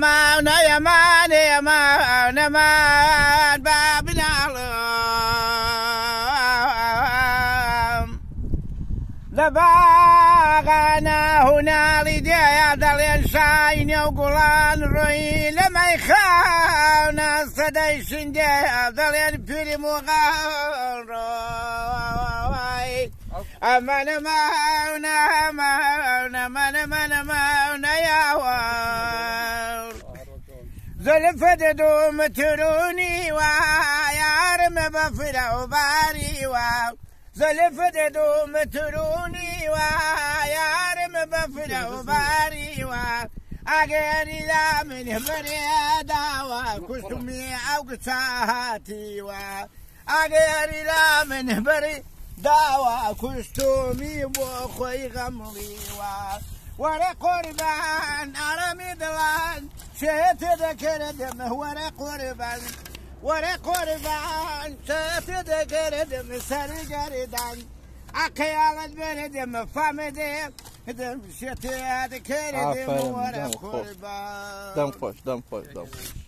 يمان يمان يمان يمان بابنا لباغنا هنا لديا دلين شاين يوغلان روي لما يخاونا صدي شنديا دلين بيري مغان روي أمان ماونا ماونا مانا مانا ماونا يا وار زلفت دوم تروني ويا رم بفرع وباري واو زلفت دوم تروني ويا رم بفرع وباري واو أجري لا من بريدا وكسمي أو كساتي واو أجري لا من بريدا داوا كستومي وخوي غمري ورا قربان أرمي دلان شهت ذكر دم ورا قربان شهت ذكر دم سري جردان أقيال البلد دم فامدي دم شهت ذكر دم ورا قربان دم خوش